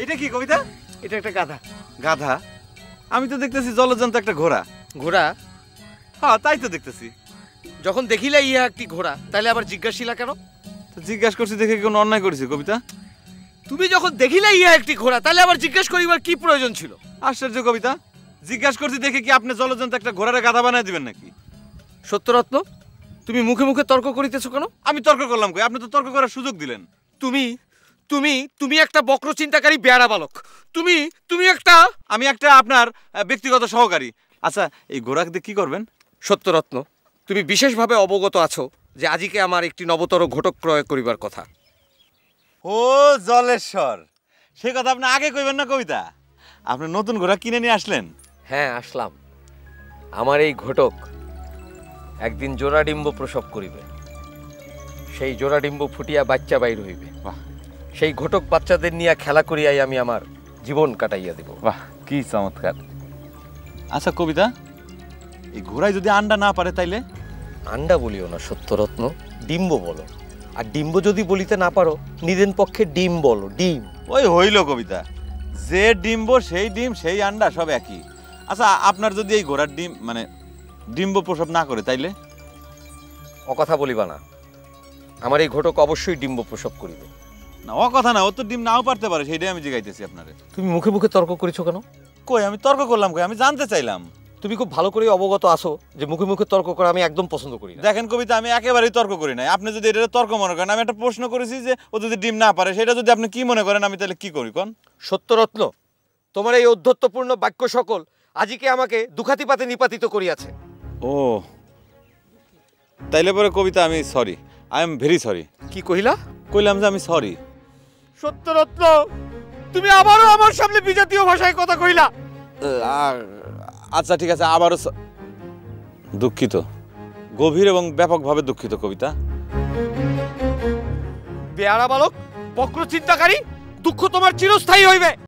এটা কি কবিতা? এটা একটা গাধা। গাধা? আমি তো দেখতেছি জলজন্ত একটা ঘোড়া। ঘোড়া? হ্যাঁ তাই তো দেখতেছি। যখন দেখিলে ইহা একটি ঘোড়া, তাহলে আবার জিজ্ঞাসিলা কেন? তো জিজ্ঞাসা করছি দেখে কোনো অন্যায় করেছি কবিতা? তুমি যখন দেখিলে ইহা একটি ঘোড়া, তাহলে আবার জিজ্ঞাসা করিবার কি প্রয়োজন ছিল? আশ্চর্য কবিতা, জিজ্ঞাসা করছি দেখে কি আপনি জলজন্ত একটা ঘোড়ারে গাধা বানায় দিবেন নাকি? সত্যরত্ন, তুমি মুখে মুখে তর্ক করিতেছো কেন? আমি তর্ক করলাম কই? আপনি তো তর্ক করার সুযোগ দিলেন। তুমি তুমি তুমি একটা বক্র চিন্তাকারী বেয়ারা বালক। তুমি তুমি একটা আমি একটা আপনার ব্যক্তিগত সহকারী। আচ্ছা, এই ঘোড়াকে দিয়ে কি করবেন? সত্যরত্ন, তুমি বিশেষভাবে অবগত আছো যে আজিকে আমার একটি নবতর ঘটক ক্রয় করিবার কথা। ও জলেশ্বর, সে কথা আপনি আগে কইবেন না কবিতা? আপনি নতুন ঘোড়া কিনে নিয়ে আসলেন? হ্যাঁ, আসলাম। আমার এই ঘটক একদিন জোড়াডিম্ব প্রসব করিবে। সেই জোড়াডিম্ব ফুটিয়া বাচ্চা বাইর হইবে। বাহ, সেই ঘটক বাচ্চাদের নিয়ে খেলা করিয়াই আমি আমার জীবন কাটাইয়া দেব। বাহ, কি চমৎকার। আচ্ছা কবিতা, এই ঘোড়ায় যদি আন্ডা না পারে তাইলে? আন্ডা বলিও না সত্যরত্ন, ডিম্ব বলো। আর ডিম্ব যদি বলিতে না পারো, নিদেন পক্ষে ডিম বলো। ডিম ওই হইল কবিতা, যে ডিম্ব সেই ডিম সেই আন্ডা সব একই। আচ্ছা, আপনার যদি এই ঘোড়ার ডিম মানে ডিম্ব প্রসব না করে তাইলে? অকথা বলিবা না, আমার এই ঘটক অবশ্যই ডিম্ব প্রসব করিবে। না, ও কথা না, ও তো ডিম নাও পারতে পারে, সেইটাই আমি জিগাইতেছি আপনারে। তুমি মুখে মুখে তর্ক করেছো কেন? কই আমি তর্ক করলাম কই? আমি জানতে চাইলাম। তুমি খুব ভালো করে অবগত আছো যে মুখে মুখে তর্ক করা আমি একদম পছন্দ করি না। দেখেন কবিতা, আমি একেবারেই তর্ক করি নাই। আপনি যদি এটা তর্ক মনে করেন, আমি একটা প্রশ্ন করেছি যে ও যদি ডিম না পারে, সেটা যদি আপনি কি মনে করেন, আমি তাহলে কি করি কোন? সত্যরত্ন, তোমার এই ঔদ্ধত্যপূর্ণ বাক্য সকল আজিকে আমাকে দুখাতিপাতে নিপাতিত করিয়াছে। ও তাইলে পরে কবিতা, আমি sorry, I am very sorry. কি কহিলা? কইলাম যে আমি সরি। সত্যরত্ন, তুমি আবারও আমার সামনে বিজাতীয় ভাষায় কথা কইলা। আচ্ছা ঠিক আছে, আবারও দুঃখিত, গভীর এবং ব্যাপকভাবে দুঃখিত কবিতা। বেয়ারা বালক, বক্র চিন্তাকারী, দুঃখ তোমার চিরস্থায়ী হইবে।